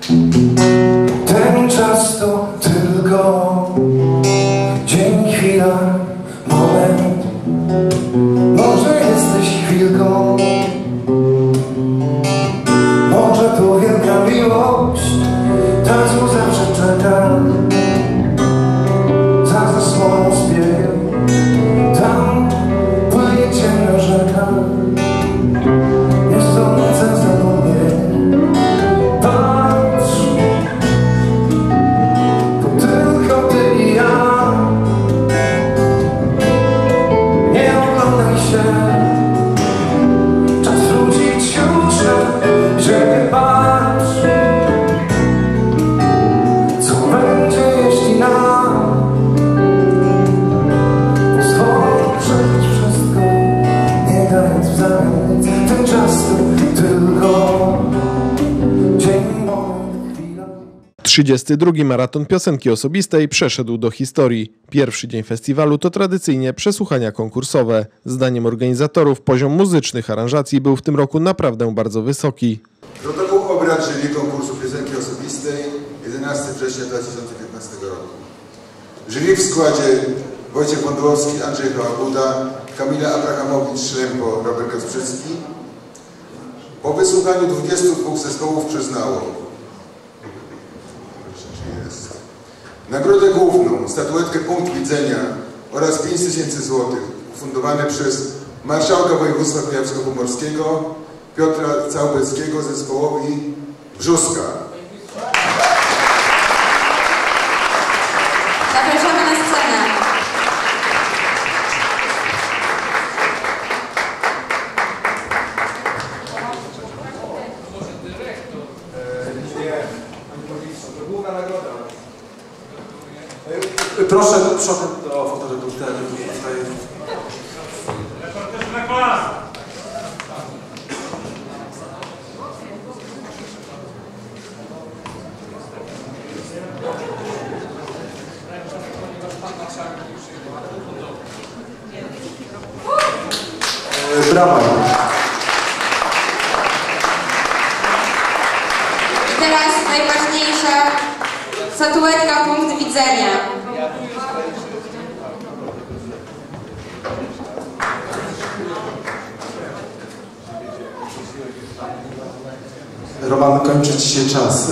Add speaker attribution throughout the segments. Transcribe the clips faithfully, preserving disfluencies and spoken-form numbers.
Speaker 1: Ten czas to tylko dzień, chwila, moment. Może jesteś chwilką, może to wielka miłość, ta co zawsze czeka za zasłoną z biegiem. Tam płynie ciemna rzeka, nie sądzę zapomnieć. Patrz, to tylko ty i ja. Nie oglądaj się, czas wrócić już na ziemię. Patrz, co będzie, jeśli nam pozwolą przeżyć wszystko, nie dając w zamian. Ten czas to tylko dzień, moment, chwila.
Speaker 2: trzydziesty drugi maraton piosenki osobistej przeszedł do historii. Pierwszy dzień festiwalu to tradycyjnie przesłuchania konkursowe. Zdaniem organizatorów poziom muzycznych aranżacji był w tym roku naprawdę bardzo wysoki.
Speaker 3: Protokół obrad jury konkursu piosenki osobistej jedenastego września dwa tysiące piętnastego roku. Jury w składzie Wojciech Wądłowski, Andrzej Hałabuda, Kamila Abrahamowicz-Szlempo, Robert Kasprzycki. Po wysłuchaniu dwudziestu dwóch zespołów przyznało nagrodę główną, statuetkę Punkt Widzenia oraz pięć tysięcy złotych ufundowane przez marszałka województwa kujawsko-pomorskiego Piotra Całbeckiego zespołowi Brzuska.
Speaker 4: Zapraszamy na scenę.
Speaker 5: Proszę przodem do fotoretu. Brawa.
Speaker 4: I teraz najważniejsza statuetka Punkt Widzenia.
Speaker 5: Roman, kończy ci się czas.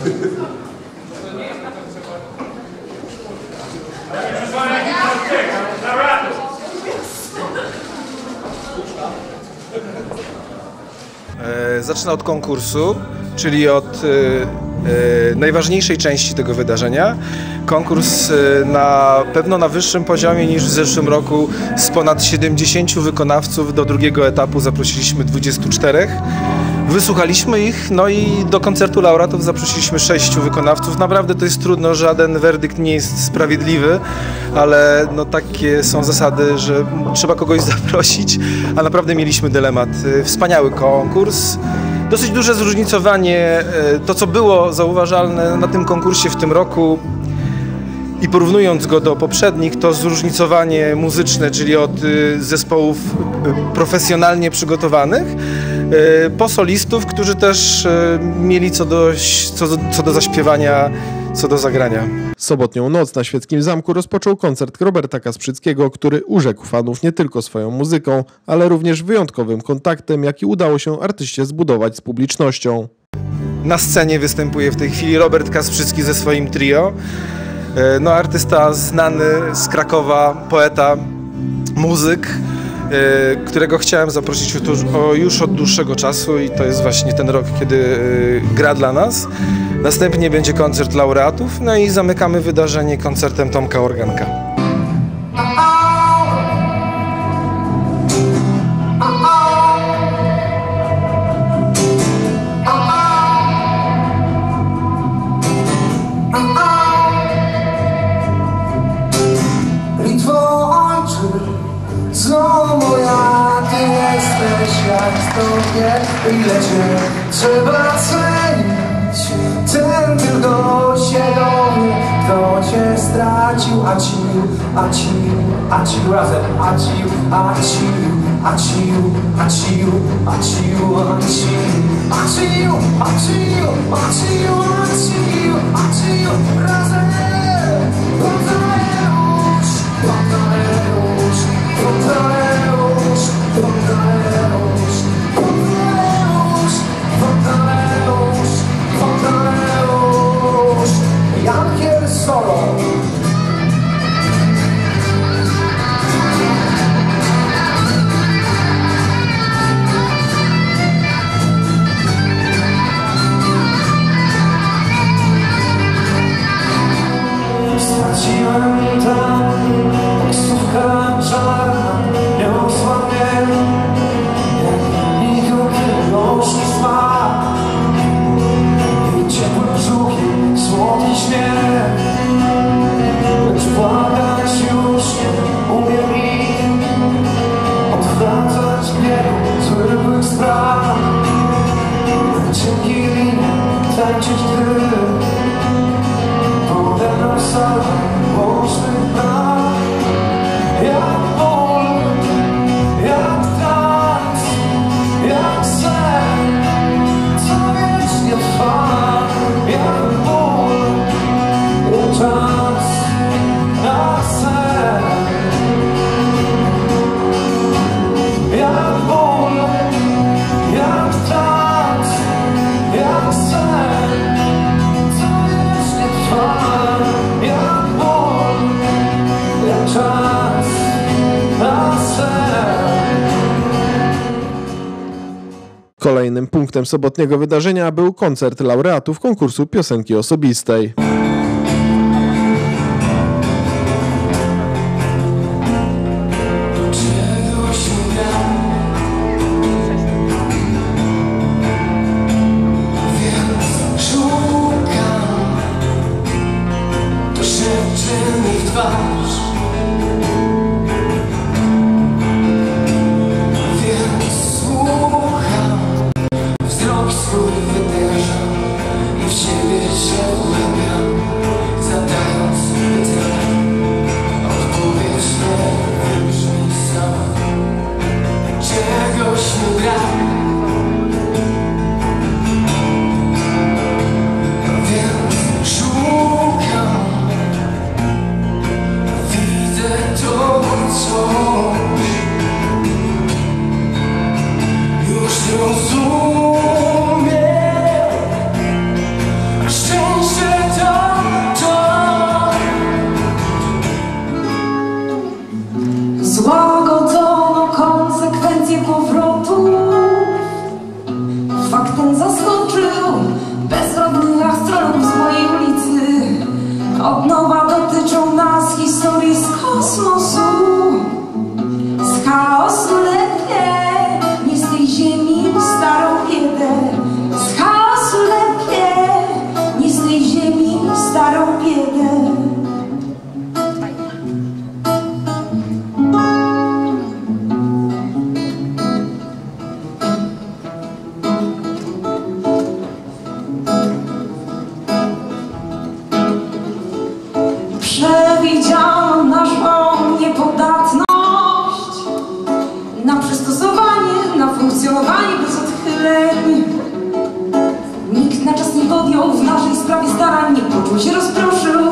Speaker 6: Zacznę od konkursu, czyli od e, e, najważniejszej części tego wydarzenia. Konkurs e, na pewno na wyższym poziomie niż w zeszłym roku. Z ponad siedemdziesięciu wykonawców do drugiego etapu zaprosiliśmy dwudziestu czterech. Wysłuchaliśmy ich, no i do koncertu laureatów zaprosiliśmy sześciu wykonawców. Naprawdę to jest trudno, żaden werdykt nie jest sprawiedliwy, ale no takie są zasady, że trzeba kogoś zaprosić, a naprawdę mieliśmy dylemat. Wspaniały konkurs, dosyć duże zróżnicowanie. To, co było zauważalne na tym konkursie w tym roku i porównując go do poprzednich, to zróżnicowanie muzyczne, czyli od zespołów profesjonalnie przygotowanych po solistów, którzy też mieli co do, co, co do zaśpiewania, co do zagrania.
Speaker 2: Sobotnią noc na Świeckim Zamku rozpoczął koncert Roberta Kasprzyckiego, który urzekł fanów nie tylko swoją muzyką, ale również wyjątkowym kontaktem, jaki udało się artyście zbudować z publicznością.
Speaker 6: Na scenie występuje w tej chwili Robert Kasprzycki ze swoim trio. No, artysta znany z Krakowa, poeta, muzyk, którego chciałem zaprosić już od dłuższego czasu i to jest właśnie ten rok, kiedy gra dla nas. Następnie będzie koncert laureatów, no i zamykamy wydarzenie koncertem Tomka Organka.
Speaker 1: Co moja, ty jesteś jak stopię, ile cię trzeba cenić. Ten tylko świadomy, kto cię stracił, a ci, a ci, a ci razem, a ci, a ci, a ci, a ci, a ci, a ci, a ci, a ci, a ci, a ci, a ci. ty pode mną sala łącznych bram. Jak ból, jak trans, jak sen, co wiecznie trwa. Jak ból, jak trans, jak sen. Jak ból, jak trans, jak sen, co wiecznie trwa. Jak ból, jak trans, jak sen.
Speaker 2: Kolejnym punktem sobotniego wydarzenia był koncert laureatów konkursu piosenki osobistej.
Speaker 1: Czegoś nie gram, więc szukam. To szepcze mi w twarz, więc słucham. Wzrok swój wyderzam i w siebie się wgłębiam, zadając pytania. Odpowiedź nie brzmi sama. Czegoś mi brak, więc szukam. Widzę to coś, już rozumiem. Szczęście to, to
Speaker 7: Złagodzono konsekwencje powrotu. Fakt ten zaskoczył bezrodnych astronomów z mojej ulicy. Od nowa dotyczą nas historii z kosmosu. Z chaosu lepiej niż z tej ziemi starą biedę. Z chaosu lepiej niż z tej ziemi starą biedę. Przewidziano naszą niepodatność na przystosowanie, na funkcjonowanie bez odchyleń. Nikt na czas nie podjął w naszej sprawie starań, nie poczuł się rozproszył.